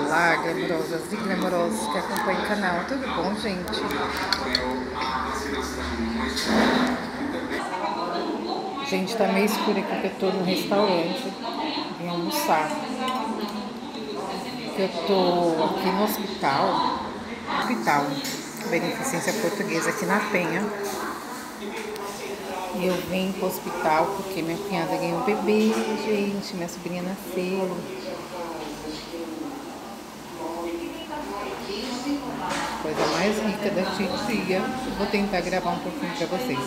Olá, glamurosas e glamourosos que acompanham o canal. Tudo bom, gente? Gente, tá meio escuro aqui que eu tô no restaurante. Vim almoçar. Eu tô aqui no hospital Beneficência Portuguesa aqui na Penha. E eu vim pro hospital porque minha cunhada ganhou um bebê, gente. Minha sobrinha nasceu. Coisa mais rica da titia. Vou tentar gravar um pouquinho pra vocês.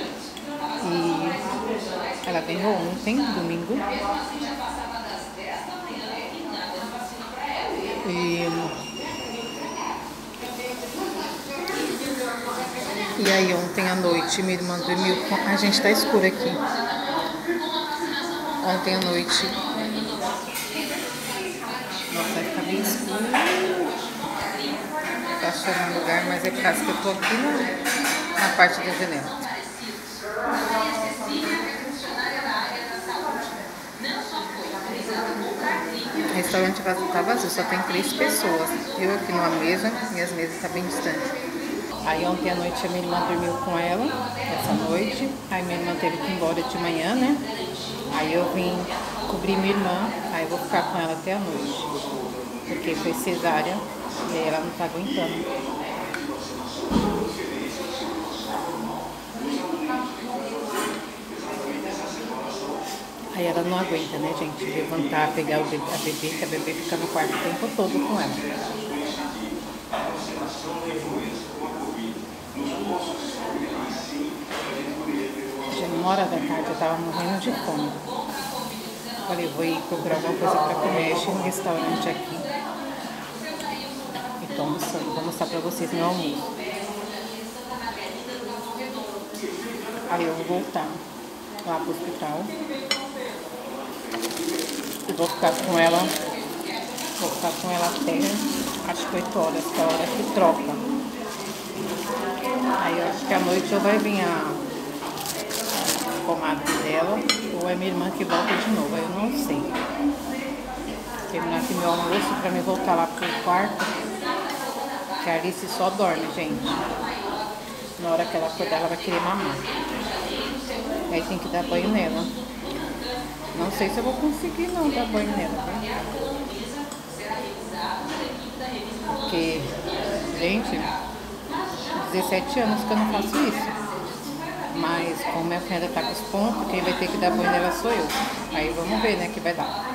E ela ganhou ontem, domingo. E aí ontem à noite minha irmã dormiu com... A gente tá escuro aqui. Ontem à noite... Nossa, vai ficar bem escuro. Tá achando um lugar, mas é por causa que eu tô aqui na parte da janela. O restaurante tá vazio, só tem 3 pessoas. Eu aqui numa mesa e as mesas tá bem distantes. Aí ontem à noite a minha irmã dormiu com ela, essa noite. Aí minha irmã teve que ir embora de manhã, né? Aí eu vim cobrir minha irmã, aí eu vou ficar com ela até a noite. Porque foi cesárea e aí ela não tá aguentando. Aí ela não aguenta, né, gente? Levantar, pegar a bebê, que a bebê fica no quarto o tempo todo com ela. Já 1h da tarde eu tava morrendo de fome. Falei, vou ir procurar alguma coisa pra comer. Achei um restaurante aqui. E tô almoçando. Vou mostrar pra vocês meu almoço. Aí eu vou voltar lá pro hospital. E vou ficar com ela. Vou ficar com ela até acho que 8 horas, que é a hora que troca. Aí eu acho que à noite ou vai vir a comadre dela, ou é minha irmã que volta de novo, eu não sei. Terminar aqui meu almoço pra me voltar lá pro quarto, que a Alice só dorme, gente. Na hora que ela acordar, ela vai querer mamar. Aí tem que dar banho nela. Não sei se eu vou conseguir não dar banho nela, né? Porque, gente, 17 anos que eu não faço isso. Mas como minha cunhada tá com os pontos, quem vai ter que dar banho nela sou eu. Aí vamos ver, né, que vai dar.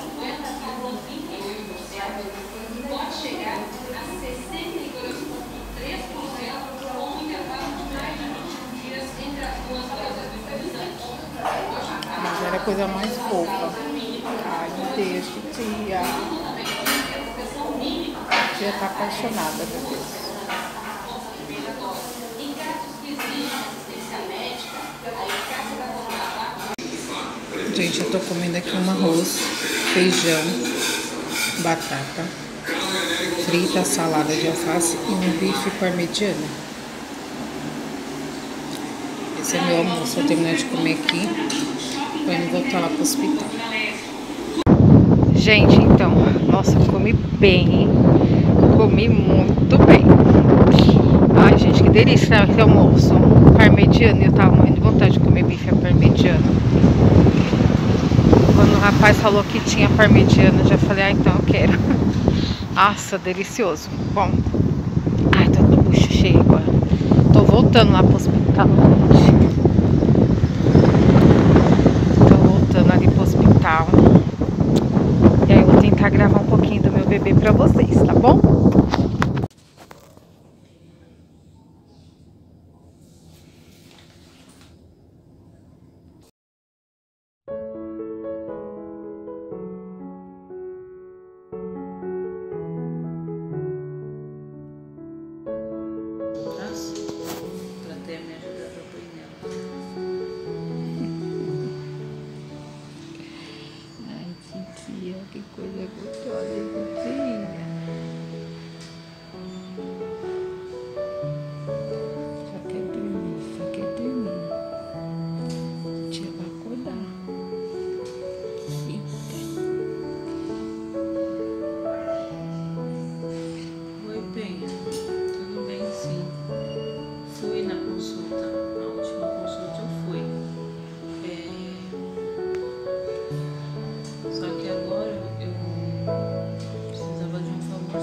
Mas era a coisa mais fofa. Ai, me deixa, tia. A tia tá apaixonada, meu Deus. Gente, eu tô comendo aqui um arroz, feijão, batata frita, salada de alface e um bife parmegiana. Esse é meu almoço. Vou terminar de comer aqui pra me voltar lá pro hospital. Gente, então, nossa, eu comi bem, hein? Comi muito bem. Ai, gente, que delícia esse almoço. Parmegiana, eu tava morrendo de vontade de comer bife parmegiana. Quando o rapaz falou que tinha parmegiana, eu já falei, ah, então eu quero. Nossa, delicioso. Bom, ai, tô com o bucho cheio agora. Tô voltando lá pro hospital, gente. Tô voltando ali pro hospital. E aí eu vou tentar gravar um pouquinho do meu bebê pra vocês, tá bom? Que coisa gostosa, hein, filha?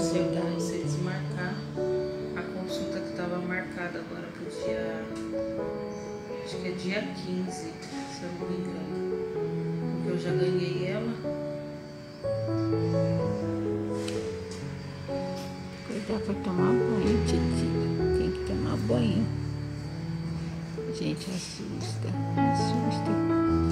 consertar e se desmarcar a consulta que estava marcada agora pro dia, acho que é dia 15, se eu não me engano, porque eu já ganhei ela. Cuidado pra tomar banho, titia, tem que tomar banho. Gente, assusta, assusta.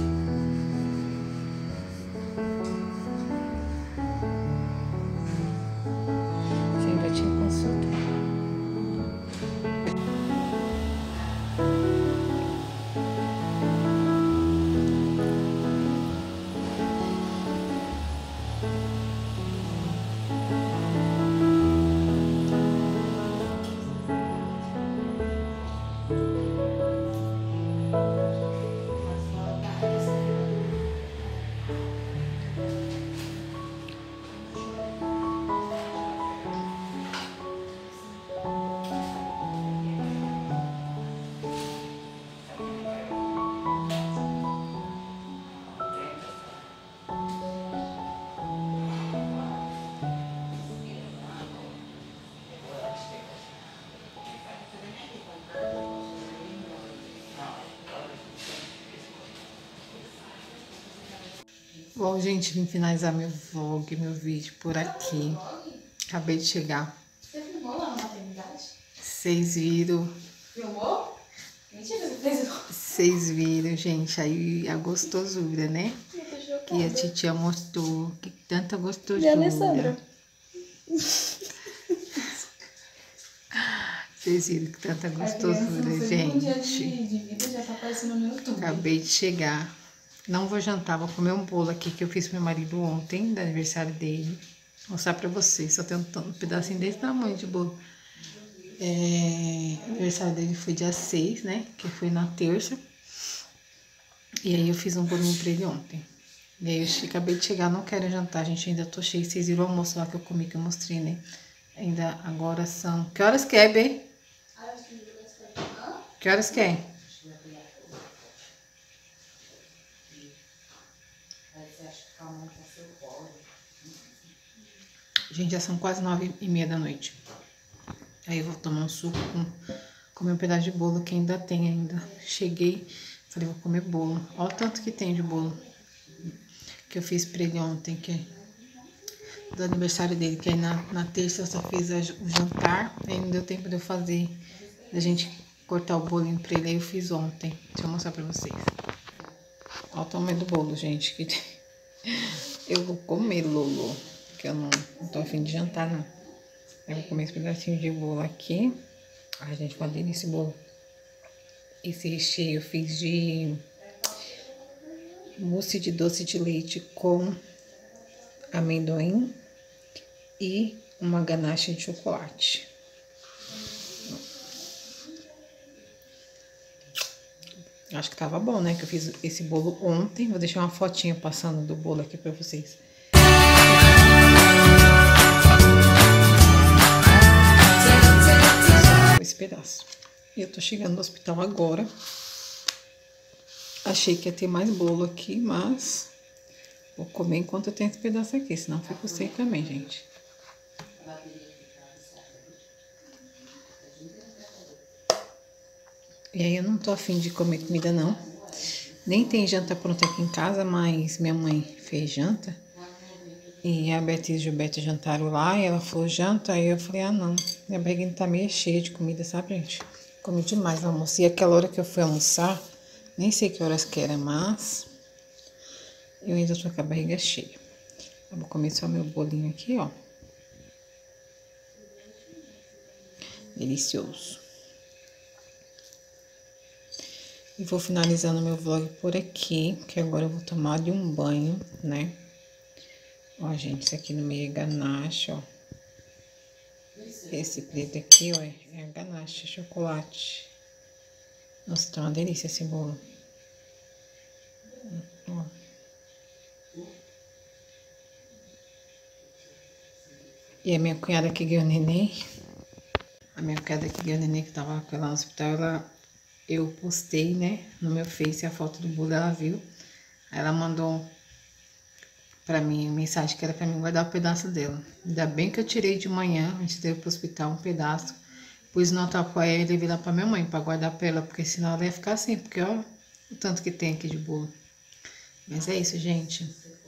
Bom, gente, vim finalizar meu vlog, meu vídeo por aqui. Acabei de chegar. Você filmou lá na maternidade? Vocês viram? Filmou? Mentira, você fez isso. Vocês viram, gente, aí a gostosura, né? Que a titia mostrou, que tanta gostosura. E a Alessandra? Vocês viram que tanta gostosura, gente. Um dia de vida já tá aparecendo no YouTube. Acabei de chegar. Não vou jantar, vou comer um bolo aqui que eu fiz pro meu marido ontem, do aniversário dele. Vou mostrar pra vocês, só tem um pedacinho desse tamanho de bolo. O aniversário dele foi dia 6, né? Que foi na terça. E aí eu fiz um bolinho pra ele ontem. E aí eu acabei de chegar, não quero jantar, gente, ainda tô cheia. Vocês viram o almoço lá que eu comi, que eu mostrei, né? Ainda agora são... Que horas que é, Bê? Que horas que é? Gente, já são quase 9h30 da noite. Aí eu vou tomar um suco, comer um pedaço de bolo que ainda tem ainda. Cheguei, falei, vou comer bolo. Olha o tanto que tem de bolo que eu fiz pra ele ontem, que é do aniversário dele. Que aí na terça eu só fiz o jantar, aí não deu tempo de eu fazer, da gente cortar o bolinho pra ele. Aí eu fiz ontem. Deixa eu mostrar pra vocês. Olha o tamanho do bolo, gente. Que eu vou comer, Lolo. Que eu não tô a fim de jantar, não. Eu vou comer esse pedacinho de bolo aqui. Ai, gente, uma delícia esse bolo. Esse recheio eu fiz de mousse de doce de leite com amendoim e uma ganache de chocolate. Acho que tava bom, né? Que eu fiz esse bolo ontem. Vou deixar uma fotinha passando do bolo aqui pra vocês. Esse pedaço. E eu tô chegando no hospital agora. Achei que ia ter mais bolo aqui, mas vou comer enquanto eu tenho esse pedaço aqui, senão eu fico sem também, gente. E aí eu não tô afim de comer comida, não. Nem tem janta pronta aqui em casa, mas minha mãe fez janta. E a Beatriz e o Gilberto jantaram lá, e ela falou janta, aí eu falei, ah não, minha barriga tá meio cheia de comida, sabe, gente? Comi demais no almoço, e aquela hora que eu fui almoçar, nem sei que horas que era, mas eu ainda tô com a barriga cheia. Eu vou comer só meu bolinho aqui, ó. Delicioso. E vou finalizando meu vlog por aqui, que agora eu vou tomar de um banho, né? Ó, gente, isso aqui no meio é ganache, ó. Esse preto aqui, ó, é a ganache, chocolate. Nossa, tá uma delícia esse bolo. Ó. E a minha cunhada que ganhou o neném. A minha cunhada que ganhou o neném, que tava com ela no hospital, eu postei, né, no meu Face a foto do bolo, ela viu. Aí ela mandou pra mim, mensagem que era pra mim guardar um pedaço dela. Ainda bem que eu tirei de manhã, antes de ir pro hospital, um pedaço. Pus no tapoé e levei lá pra minha mãe, pra guardar pra ela, porque senão ela ia ficar assim, porque ó, o tanto que tem aqui de bolo. Mas é isso, gente.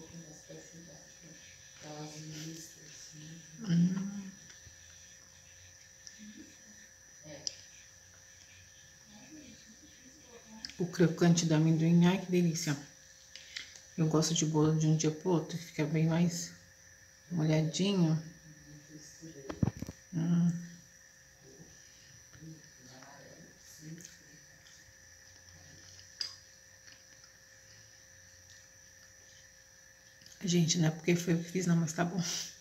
O crocante do amendoim, ai que delícia. Eu gosto de bolo de um dia pro outro, fica bem mais molhadinho. Gente, não é porque foi eu que fiz não, mas tá bom.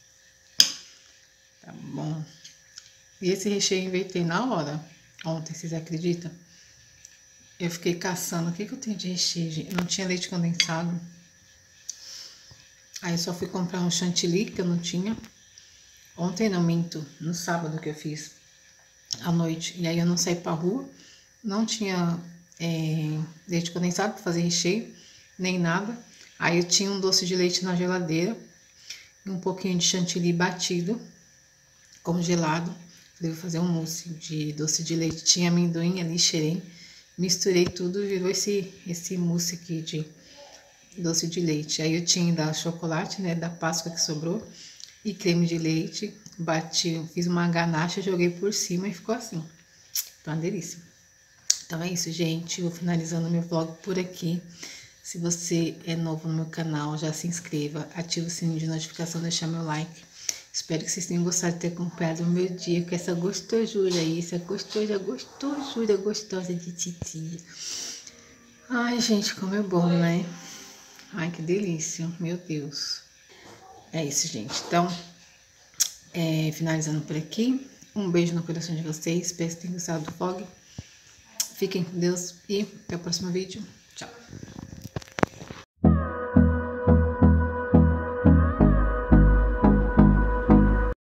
Tá bom. E esse recheio eu inventei na hora. Ontem, vocês acreditam? Eu fiquei caçando o que eu tenho de recheio, gente. Não tinha leite condensado. Aí eu só fui comprar um chantilly, que eu não tinha. Ontem não, minto. No sábado que eu fiz. À noite. E aí eu não saí pra rua. Não tinha leite condensado pra fazer recheio. Nem nada. Aí eu tinha um doce de leite na geladeira. E um pouquinho de chantilly batido. Congelado. Falei, vou fazer um mousse de doce de leite. Tinha amendoim ali, cheirei. Misturei tudo e virou esse mousse aqui de doce de leite. Aí eu tinha da chocolate, né, da Páscoa que sobrou, e creme de leite. Bati, fiz uma ganache, joguei por cima e ficou assim. Tá uma delícia. Então é isso, gente. Vou finalizando meu vlog por aqui. Se você é novo no meu canal, já se inscreva, ativa o sininho de notificação, deixar meu like. Espero que vocês tenham gostado de ter acompanhado o meu dia com essa gostosura aí, essa gostosura gostosa de titia. Ai, gente, como é bom, né? Ai, que delícia, meu Deus. É isso, gente. Então, finalizando por aqui. Um beijo no coração de vocês. Espero que tenham gostado do vlog. Fiquem com Deus e até o próximo vídeo.